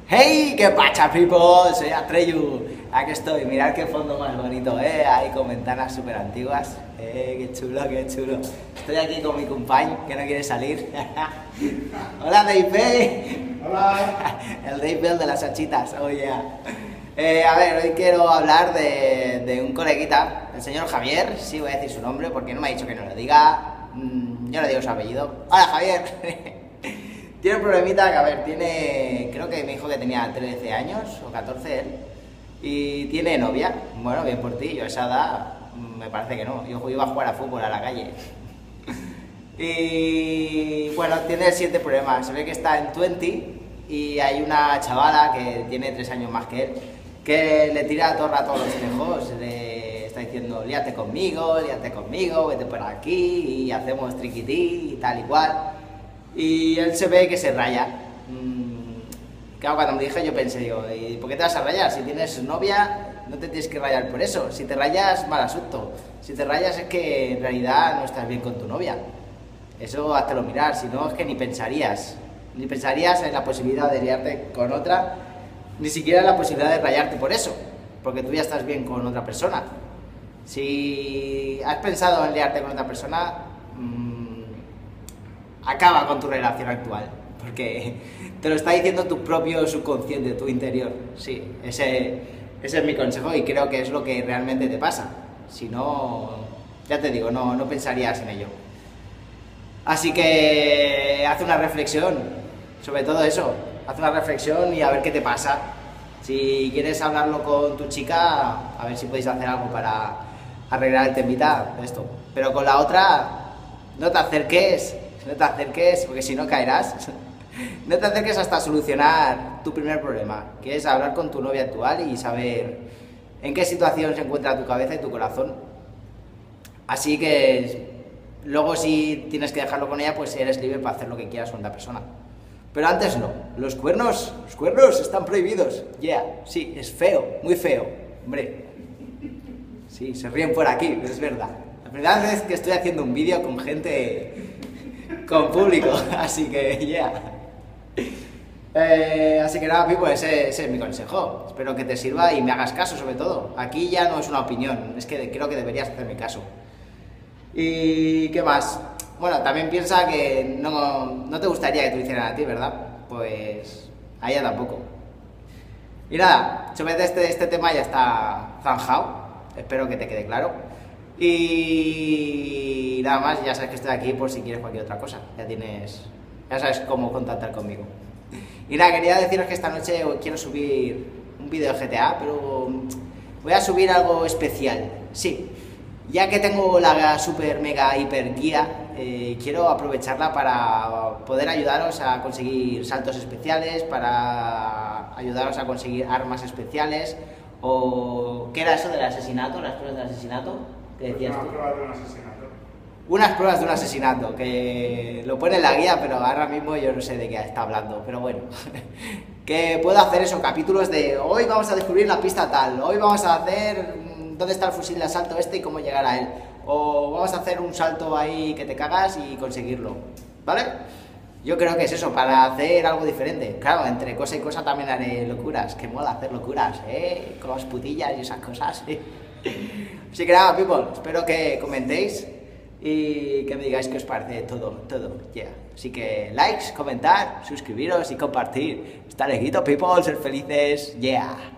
Hey, qué pacha, people, soy Atreyu. Aquí estoy, mirad qué fondo más bonito, ahí con ventanas súper antiguas. Qué chulo, qué chulo. Estoy aquí con mi compañ que no quiere salir. Hola, Dave. Hola. El Dave de las hachitas, oh yeah. A ver, hoy quiero hablar de un coleguita, el señor Javier. Sí, voy a decir su nombre porque no me ha dicho que no lo diga. Yo le digo su apellido. Hola, Javier. Tiene un problemita que, a ver, creo que me dijo que tenía 13 años o 14 él, y tiene novia. Bueno, bien por ti, yo a esa edad me parece que no, yo iba a jugar a fútbol a la calle. Y bueno, tiene el siguiente problema, se ve que está en 20 y hay una chavala que tiene 3 años más que él, que le tira todo el rato los tejos, le está diciendo líate conmigo, vete por aquí y hacemos triquití y tal y cual. Y él se ve que se raya. Claro, cuando me dije yo pensé, digo, ¿y por qué te vas a rayar? Si tienes novia, no te tienes que rayar por eso. Si te rayas, mal asunto. Si te rayas es que en realidad no estás bien con tu novia. Eso háztelo mirar, si no es que ni pensarías en la posibilidad de liarte con otra, ni siquiera en la posibilidad de rayarte por eso, porque tú ya estás bien con otra persona. Si has pensado en liarte con otra persona, acaba con tu relación actual, porque te lo está diciendo tu propio subconsciente, tu interior. Sí, ese es mi consejo y creo que es lo que realmente te pasa. Si no, ya te digo, no pensarías en ello. Así que haz una reflexión sobre todo eso, haz una reflexión y a ver qué te pasa. Si quieres hablarlo con tu chica, a ver si podéis hacer algo para arreglar el temita de esto. Pero con la otra, no te acerques, porque si no caerás. No te acerques hasta solucionar tu primer problema, que es hablar con tu novia actual y saber en qué situación se encuentra tu cabeza y tu corazón. Así que luego, si tienes que dejarlo con ella, pues eres libre para hacer lo que quieras con otra persona. Pero antes no, los cuernos están prohibidos. Yeah, sí, es feo, muy feo, hombre. Sí, se ríen por aquí, pero es verdad. La primera vez que estoy haciendo un vídeo con gente, con público, así que yeah. Así que nada, Pipo, ese es mi consejo. Espero que te sirva y me hagas caso, sobre todo. Aquí ya no es una opinión, es que creo que deberías hacerme caso. ¿Y qué más? Bueno, también piensa que no te gustaría que te lo hicieran a ti, ¿verdad? Pues a ella tampoco. Y nada, sobre este tema ya está zanjado. Espero que te quede claro. Y nada más, ya sabes que estoy aquí por si quieres cualquier otra cosa. Ya sabes cómo contactar conmigo. Y nada, quería deciros que esta noche quiero subir un vídeo de GTA, pero voy a subir algo especial. Sí, ya que tengo la super mega hiper guía, quiero aprovecharla para poder ayudaros a conseguir saltos especiales, para ayudaros a conseguir armas especiales. O ¿qué era eso del asesinato? ¿Las pruebas del asesinato? ¿Qué decías tú? Unas pruebas de un asesinato. Unas pruebas de un asesinato, que lo pone en la guía, pero ahora mismo yo no sé de qué está hablando, pero bueno. Que puedo hacer eso, capítulos de hoy vamos a descubrir la pista tal, hoy vamos a hacer dónde está el fusil de asalto este y cómo llegar a él, o vamos a hacer un salto ahí que te cagas y conseguirlo, ¿vale? Yo creo que es eso, para hacer algo diferente. Claro, entre cosa y cosa también haré locuras, que mola hacer locuras, con las putillas y esas cosas, Así que nada, people, espero que comentéis y que me digáis qué os parece todo, yeah. Así que likes, comentar, suscribiros y compartir. Hasta luego, people, ser felices, yeah.